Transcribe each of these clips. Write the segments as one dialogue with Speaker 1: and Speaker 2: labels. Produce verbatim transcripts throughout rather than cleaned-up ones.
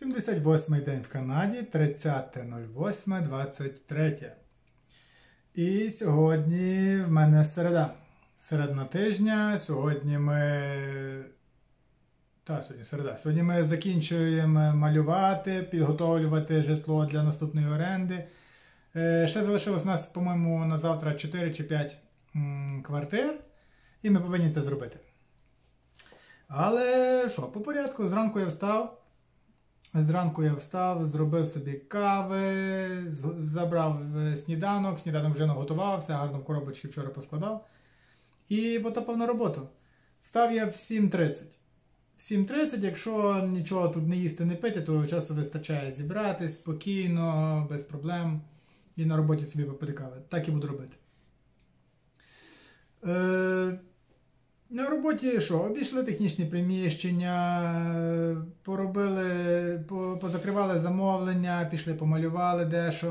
Speaker 1: сімдесят восьмий день в Канаді, тридцяте восьме двадцять третє. І сьогодні в мене середа. Середина тижня. Сьогодні ми... Так, сьогодні середа. Сьогодні ми закінчуємо малювати, підготовлювати житло для наступної оренди. Ще залишилось у нас, по-моєму, на завтра чотири чи п'ять квартир. І ми повинні це зробити. Але що, по порядку, зранку я встав. Зранку я встав, зробив собі кави, забрав сніданок, сніданок вже наготувався, гарно в коробочки вчора поскладав. І потопав на роботу. Встав я в сім тридцять. сім тридцять, якщо нічого тут не їсти, не пити, то часу вистачає зібратись спокійно, без проблем. І на роботі собі попити кави. Так і буду робити. Е... На роботі що? Обійшли технічні приміщення, поробили, позакривали замовлення, пішли помалювали дещо.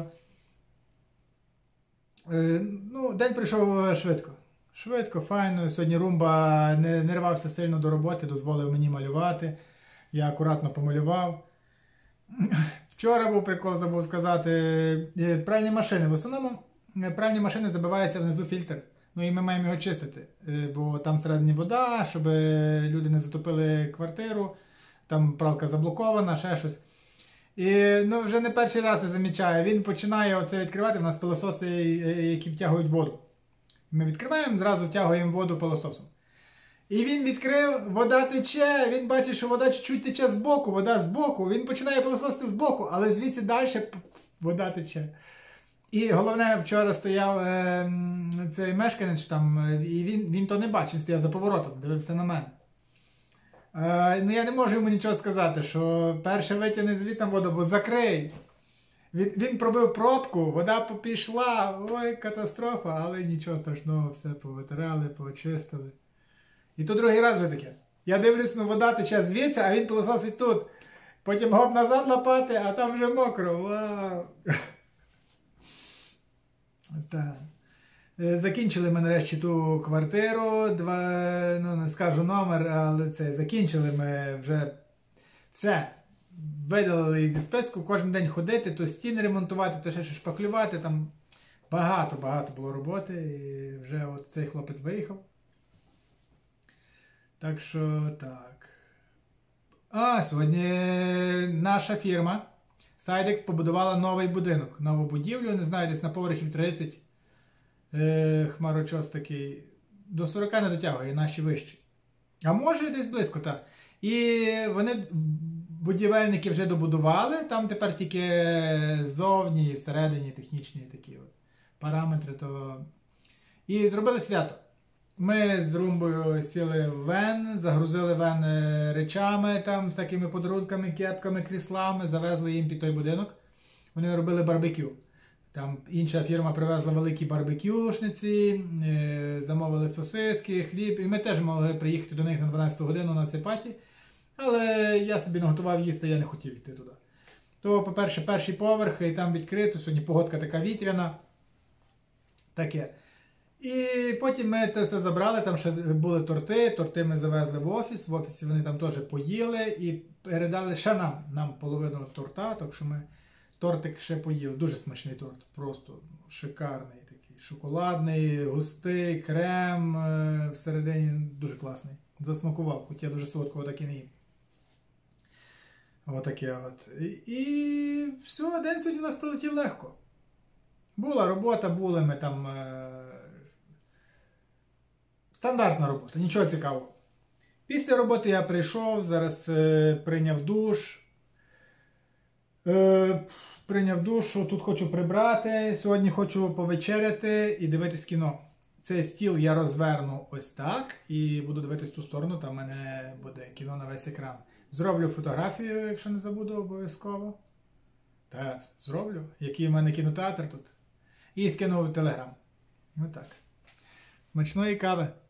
Speaker 1: Е, ну, день пройшов швидко. Швидко, файно. Сьогодні Румба не, не рвався сильно до роботи, дозволив мені малювати. Я акуратно помалював. Вчора був прикол, забув сказати. Пральні машини. В основному пральні машини забивається внизу фільтр. Ну і ми маємо його чистити, бо там всередині вода, щоб люди не затопили квартиру, там пралка заблокована, ще щось. І ну, вже не перший раз я замічаю, він починає оце відкривати, в нас пилососи, які втягують воду. Ми відкриваємо, зразу втягуємо воду пилососом. І він відкрив, вода тече, він бачить, що вода чуть-чуть тече збоку, вода збоку, він починає пилососити збоку, але звідси далі вода тече. І головне, вчора стояв е, цей мешканець там, і він, він то не бачив, він стояв за поворотом, дивився на мене. Е, ну я не можу йому нічого сказати, що перше витягне звідти воду, бо закрий. Він, він пробив пробку, вода пішла, ой, катастрофа, але нічого страшного, все повитирали, почистили. І то другий раз вже таке. Я дивлюсь, ну вода тече звідси, а він пилососить тут. Потім гоп назад лопати, а там вже мокро, вау. Так. Закінчили ми нарешті ту квартиру, два, ну не скажу номер, але це, закінчили ми вже все. Видалили їх зі списку, кожен день ходити, то стіни ремонтувати, то ще щось шпаклювати, там багато-багато було роботи, і вже от цей хлопець виїхав. Так що так. А, сьогодні наша фірма Сайдекс побудувала новий будинок, нову будівлю, не знаю, десь на поверхів тридцять, е, хмарочос такий, до сорока не дотягує, наші вищі. А може десь близько, так. І вони, будівельники вже добудували, там тепер тільки ззовні і всередині технічні такі от параметри. То... І зробили свято. Ми з Румбою сіли в вен, загрузили вен речами, там, всякими подарунками, кепками, кріслами, завезли їм під той будинок. Вони робили барбекю. Там інша фірма привезла великі барбекюшниці, замовили сосиски, хліб. І ми теж могли приїхати до них на дванадцяту годину на цей паті. Але я собі наготував їсти, я не хотів йти туди. То, по-перше, перший поверх, і там відкрито, сьогодні погодка така вітряна. Таке. І потім ми це все забрали, там ще були торти, торти ми завезли в офіс, в офісі вони там теж поїли і передали ще нам, нам половину торта, так що ми тортик ще поїли. Дуже смачний торт, просто шикарний такий, шоколадний, густий, крем всередині, дуже класний. Засмакував, хоч я дуже солодкого так і не їм. Отаке от. І все, день сьогодні у нас пролетів легко. Була робота, були ми там... Стандартна робота, нічого цікавого. Після роботи я прийшов, зараз е, прийняв душ. Е, прийняв душ, тут хочу прибрати. Сьогодні хочу повечеряти і дивитись кіно. Цей стіл я розверну ось так і буду дивитись в ту сторону, там в мене буде кіно на весь екран. Зроблю фотографію, якщо не забуду, обов'язково. Так, зроблю. Який в мене кінотеатр тут. І скину в Телеграм. Ось так. Смачної кави.